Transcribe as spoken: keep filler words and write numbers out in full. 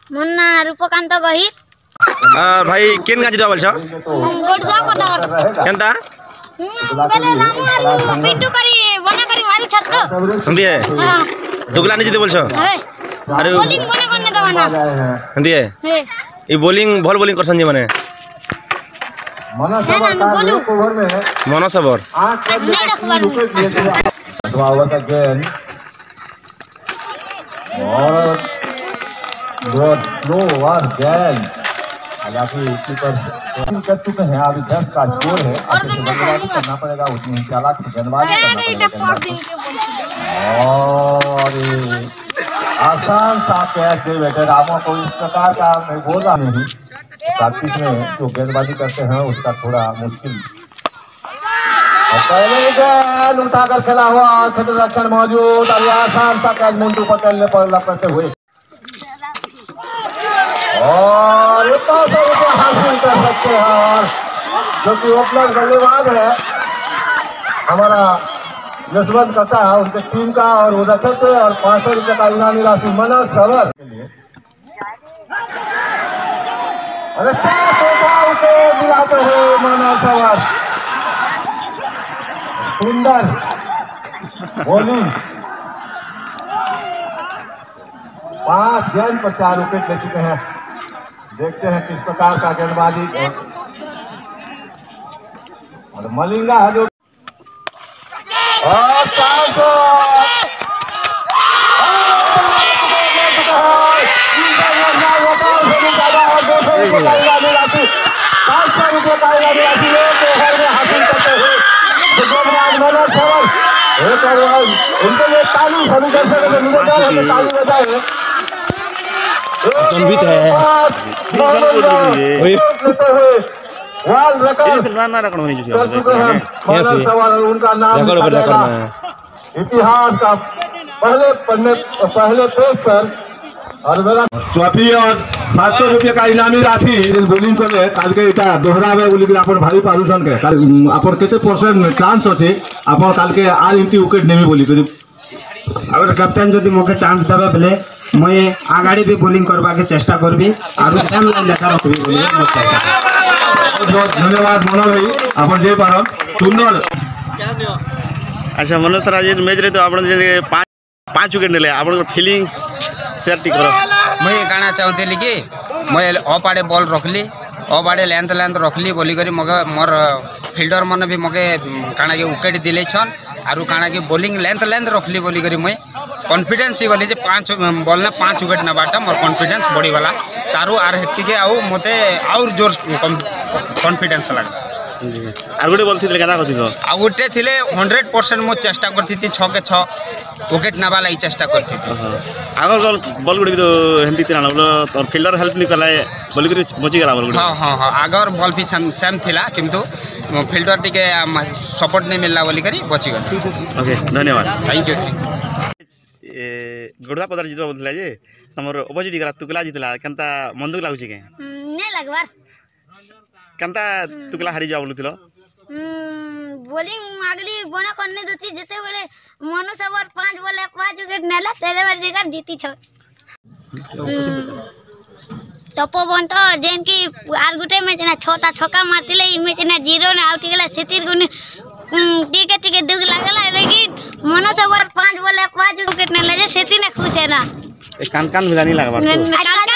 मुन्ना रूपकांत गहिर आ भाई केन गाजी दवा बोलछो गोडवा पदर केनता बेले रामू पिंटू करी बना करी मारी छत हंदिए हां दुगला नहीं जीते बोलछो अरे बॉलिंग बने करने दवाना हंदिए हे ई बॉलिंग भल बॉलिंग करसन जी माने मना सबर ओवर में मनो सबर नहीं रखबार Dwawat again. और गुड नो again. हालांकि कीपर कर चुके हैं अभी दस का स्कोर है और गेंदबाजी करना पड़ेगा उतनी चालाक गेंदबाजी करना पड़ेगा और आसान सा कैच दे बैठे रामो को इस प्रकार का मैं बोल रहा नहीं प्रैक्टिस में जो गेंदबाजी करते हैं उसका थोड़ा मुश्किल पहले गेंद उठाकर खेला हुआ क्षेत्ररक्षण मौजूद और आसान सा कैच मिंटू पटेल ने पहला करते हुए और इतना सौ रुपये हासिल कर सकते हैं और जो कि ओपनर बल्लेबाज है हमारा यशवंत कसा उनके टीम का और वो रखे थे और पाँच सौ रुपये का इनामी राशि मनोज सवर के लिए अरे उसे दिलाते हुए मनोज सवर सुंदर बॉलिंग पांच गेंद पर चार विकेट ले चुके हैं देखते हैं किस प्रकार का गेंदबाजी और मलिंगा है जो और चार सौ पाँच सौ रुपये का इनामी राशि हासिल करते हुए एक और उनके लिए ताली सभी दर्शकों को ताली बजाए अचंभित है उनका नाम इतिहास का पहले पन्ने पहले पेज पर और ट्रॉफी और सात सौ रुपये का इनामी राशि बोलिंग कले काल के इटा दोहरावे बोली अपन भारी पारुषण के अपन केते परसेंट चांस अछि अपन काल के आर इंटी विकेट नेमी बोली करी अगर कैप्टन जदि मोके चांस देबे बेले मैं आगाड़ी भी बोलिंग करबा के चेष्टा करबी और सेम लाइन लेखा रखबी बोली बहुत धन्यवाद मनोज भाई अपन जे पारम सुंदर अच्छा मनोज सर आज मैच रे तो आपण जे पांच पांच विकेट नेले आपण फीलिंग शेयर टी करो मुझे कहना चाहूली कि मुझे अप आड़े बॉल रखली अप आड़े लेंथ लेंथ रखली बोली करी मगे मोर फिल्डर मन भी मगे काना के विकेट दिले छन आरु काना के बॉलिंग लेंथ लेंथ रखली बोली करी मुझे कॉन्फिडेंस ही गली जे पांच बॉल ने पांच विकेट नबाटा मोर कॉन्फिडेंस बढ़ी गला तारु आर हेती के आउ मते और जोर कॉन्फिडेंस लगा आर गोटे बॉल थिले केना कथि तो आ गोटे थिले हंड्रेड परसेंट मो चेष्टा करथि थी छह के छह विकेट नबा लाई चेष्टा करथि थी आगर बॉल बॉल गुडी तो हेंती तिना बोलो और फील्डर हेल्प नि कला बोली करी बची गला बॉल हां हां हां आगर बॉल भी सेम सेम थिला किंतु फील्डर टिके सपोर्ट नहीं मिलला बोली करी बची गला ओके धन्यवाद थैंक यू ए गोडा पदर जितो बोलला जे हमर अपोजिट गला तुकला जितला केनता मंदुक लागु छी के नहीं लगवार केनता तुकला हारी जा बोलुतिलो बॉलिंग अगली बना करने देती जेते बेले मनु सवर पांच बॉल पांच विकेट नेला तेरे बार जगह जीती छ टपो बंटो जेन की आर गुटे मैच ना छोटा छक्का मारतिले ई मैच ना जीरो ना आउट गेला सेतिर गुने टिके टिके दुख लागला लेकिन मनु सवर पांच बॉल पांच विकेट नेला जे सेती ना खुश है ना कान कान भिला नहीं लागबा